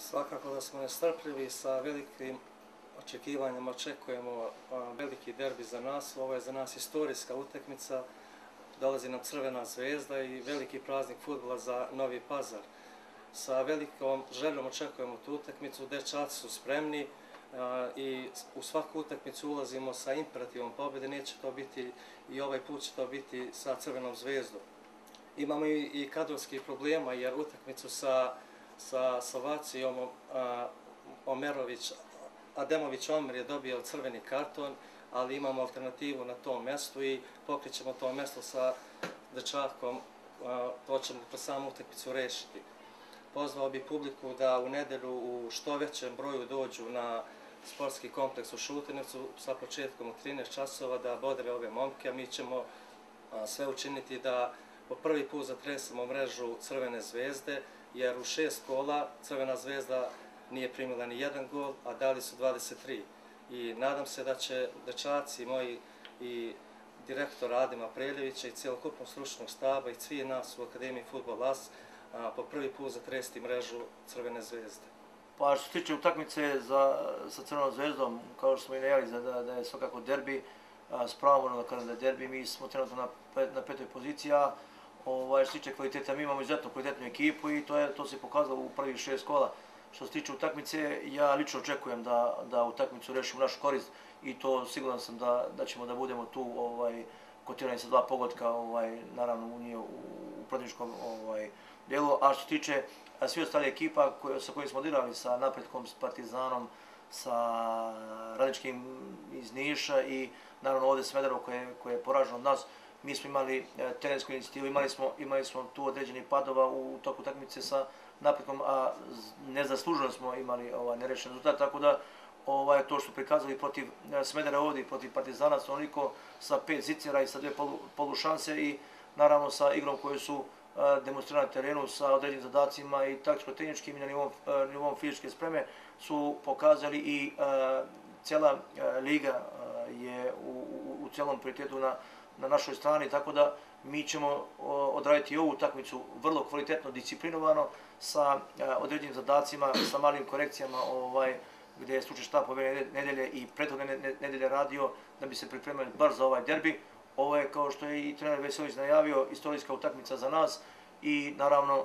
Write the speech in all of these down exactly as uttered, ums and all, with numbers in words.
Svakako da smo nestrpljivi, sa velikim očekivanjem očekujemo veliki derbi za nas. Ovo je za nas istorijska utakmica, dolazi nam Crvena zvezda i veliki praznik fudbala za Novi Pazar. Sa velikom željom očekujemo tu utakmicu, dečaci su spremni i u svaku utakmicu ulazimo sa imperativom pobjede, neće to biti i ovaj put će to biti sa Crvenom zvezdom. Imamo i kadrovskih problema jer utakmicu sa sa Slovacijom Omerović, Ademović Omer je dobio crveni karton, ali imamo alternativu na tom mjestu i pokrećemo to mjesto sa dečakom, to ćemo kroz samu utakmicu rešiti. Pozvao bi publiku da u nedelju u što većem broju dođu na sportski kompleks u Šutinevcu sa početkom u trinaest časova da bodre ove momke, a mi ćemo sve učiniti da po prvi put zatresemo mrežu Crvene zvezde, jer u šest kola Crvena zvezda nije primila ni jedan gol, a dali su dvadeset tri. I nadam se da će dečaci moji i direktor Adema Preljevića i cijelokupnog stručnog staba i svi nas u Akademiji Fudbal As po prvi put zatresti mrežu Crvene zvezde. Pa što se tiče utakmice sa Crvenom zvezdom, kao što smo i najavili da je svakako derbi, s pravom moram da kažem da je derbi, mi smo trenutno na petoj poziciji, a što se tiče kvaliteta, mi imamo izuzetno kvalitetnu ekipu i to se pokazalo u prvih šest kola. Što se tiče utakmice, ja lično očekujem da utakmicu rešimo našu korist i to siguran sam da ćemo da budemo tu kotirani sa dva pogotka, naravno u protivničkom delu. A što se tiče svi ostali ekipa sa kojim smo odigrali, sa Napretkom, s Partizanom, sa Radničkim iz Niša i naravno ovdje Smederevo koje je poraženo od nas, mi smo imali terensku inicijativu, imali smo tu određenih padova u toku utakmice sa Napretkom, a nezasluženo smo imali nerešen rezultat, tako da to što prikazali protiv Smedereva ovdje i protiv Partizana, onoliko sa pet zicera i sa dve polušanse i naravno sa igrom koju su demonstrirali na terenu sa određenim zadacima i taktičko-tehničkim i na nivou fizičke spreme su pokazali i cijela liga je u cijelom prioritetu na na našoj strani, tako da mi ćemo odraditi i ovu utakmicu vrlo kvalitetno, disciplinovano, sa određenim zadacima, sa malim korekcijama gdje je stručni štab ove nedelje i prethodne nedelje radio da bi se pripremili baš za ovaj derbi. Ovo je, kao što je i trener Veselinović najavio, istorijska utakmica za nas i naravno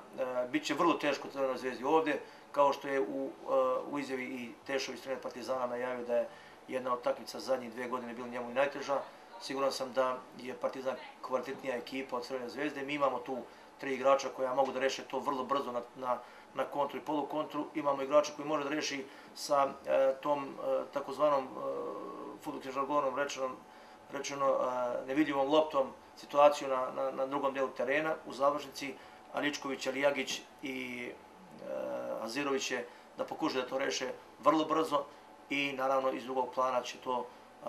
bit će vrlo teško Crvenoj zvezdi ovdje, kao što je u izjavi i Tešović, trener Partizana, najavio da je jedna od utakmica zadnjih dve godine bila njemu i najteža. Siguran sam da je Partizan kvalitetnija ekipa od Crvene zvezde. Mi imamo tu tri igrača koja mogu da reše to vrlo brzo na kontru i polukontru. Imamo igrača koji može da reši sa tom takozvanom fudbalskim žargonom rečeno nevidljivom loptom situaciju na drugom delu terena u završnici. Aličković, Alijagić i Azirović će da pokušaju da to reše vrlo brzo i naravno iz drugog plana će to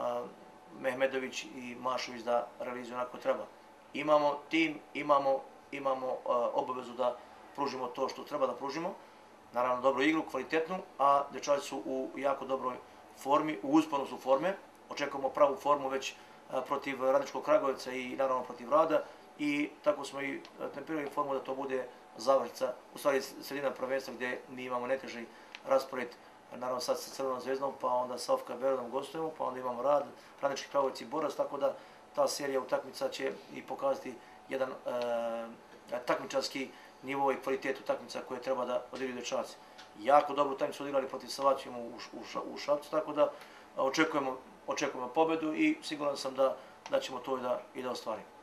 Mehmedović i Mašović da realizuju onako treba. Imamo tim, imamo obavezu da pružimo to što treba da pružimo. Naravno dobru igru, kvalitetnu, a dečaci su u jako dobroj formi, u usponu su forme. Očekujemo pravu formu već protiv Radničkog Kragujevca i naravno protiv Rada i tako smo i temperirali formu da to bude završnica, u stvari sredina prvenstva gdje mi imamo najteži raspored, naravno sad sa Crvenom zvezdom, pa onda sa O F K Beogradom gostujemo, pa onda imamo Rad, Radnički Kragujevac i Borac, tako da ta serija utakmica će i pokazati jedan takmičarski nivo i kvalitet utakmica koje treba da odigraju dečaci. Jako dobro utakmicu odigrali protiv Slovacijom u Šapcu, tako da očekujemo pobedu i siguran sam da ćemo to i da ostvarimo.